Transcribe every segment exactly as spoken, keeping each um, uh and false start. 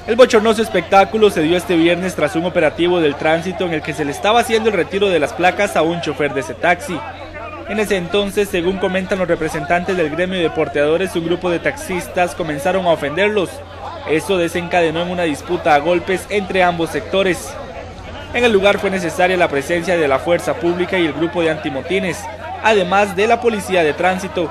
El bochornoso espectáculo se dio este viernes tras un operativo del tránsito en el que se le estaba haciendo el retiro de las placas a un chofer de ese taxi. En ese entonces, según comentan los representantes del gremio de porteadores, un grupo de taxistas comenzaron a ofenderlos. Eso desencadenó en una disputa a golpes entre ambos sectores. En el lugar fue necesaria la presencia de la fuerza pública y el grupo de antimotines, además de la policía de tránsito.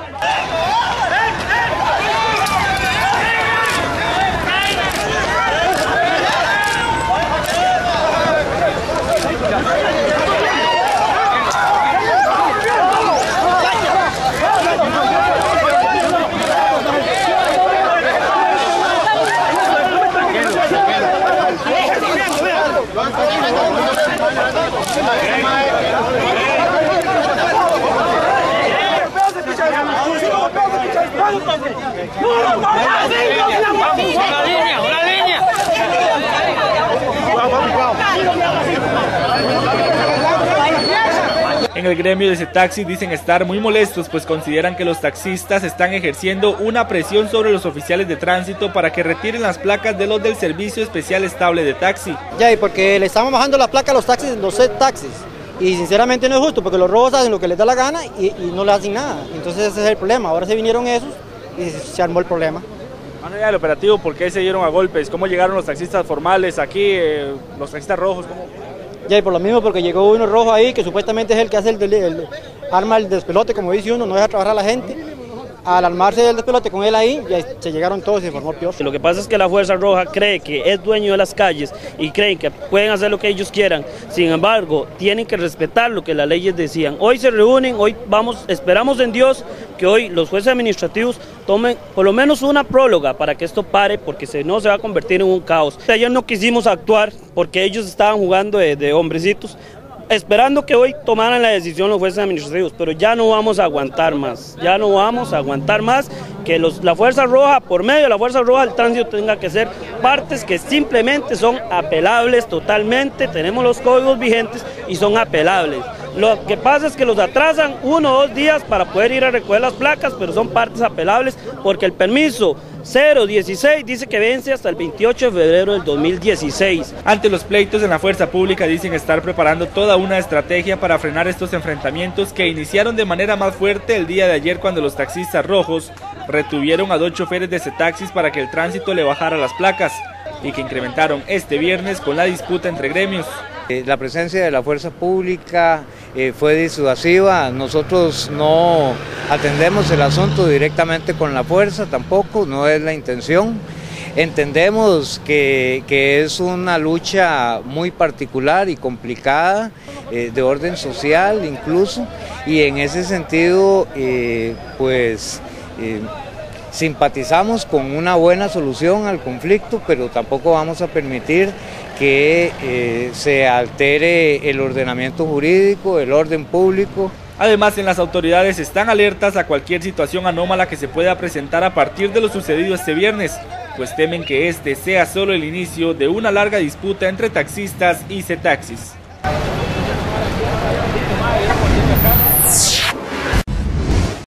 En el gremio de ese taxi dicen estar muy molestos, pues consideran que los taxistas están ejerciendo una presión sobre los oficiales de tránsito para que retiren las placas de los del Servicio Especial Estable de Taxi. Ya, y porque le estamos bajando la placa a los taxis, los taxis, y sinceramente no es justo, porque los robos hacen lo que les da la gana y, y no le hacen nada. Entonces ese es el problema. Ahora se vinieron esos y se armó el problema. Más allá del operativo, ¿por qué se dieron a golpes? ¿Cómo llegaron los taxistas formales aquí, eh, los taxistas rojos? ¿Cómo? Ya, y por lo mismo, porque llegó uno rojo ahí, que supuestamente es el que hace el, el, el arma el despelote, como dice uno, no deja trabajar a la gente. Al armarse del despelote con él ahí, ya se llegaron todos y se formó peor. Lo que pasa es que la Fuerza Roja cree que es dueño de las calles y creen que pueden hacer lo que ellos quieran. Sin embargo, tienen que respetar lo que las leyes decían. Hoy se reúnen, hoy vamos, esperamos en Dios que hoy los jueces administrativos tomen por lo menos una próloga para que esto pare, porque si no se va a convertir en un caos. Ayer no quisimos actuar porque ellos estaban jugando de, de hombrecitos, esperando que hoy tomaran la decisión los jueces administrativos, pero ya no vamos a aguantar más, ya no vamos a aguantar más que los, la Fuerza Roja, por medio de la Fuerza Roja, el tránsito tenga que ser partes que simplemente son apelables totalmente. Tenemos los códigos vigentes y son apelables. Lo que pasa es que los atrasan uno o dos días para poder ir a recoger las placas, pero son partes apelables porque el permiso cero dieciséis dice que vence hasta el veintiocho de febrero del dos mil dieciséis. Ante los pleitos en la fuerza pública dicen estar preparando toda una estrategia para frenar estos enfrentamientos que iniciaron de manera más fuerte el día de ayer cuando los taxistas rojos retuvieron a dos choferes de ese taxis para que el tránsito le bajara las placas y que incrementaron este viernes con la disputa entre gremios. La presencia de la fuerza pública eh, fue disuasiva. Nosotros no atendemos el asunto directamente con la fuerza, tampoco, no es la intención. Entendemos que, que es una lucha muy particular y complicada, eh, de orden social incluso, y en ese sentido, eh, pues, eh, simpatizamos con una buena solución al conflicto, pero tampoco vamos a permitir que eh, se altere el ordenamiento jurídico, el orden público. Además, en las autoridades están alertas a cualquier situación anómala que se pueda presentar a partir de lo sucedido este viernes, pues temen que este sea solo el inicio de una larga disputa entre taxistas y cetaxis.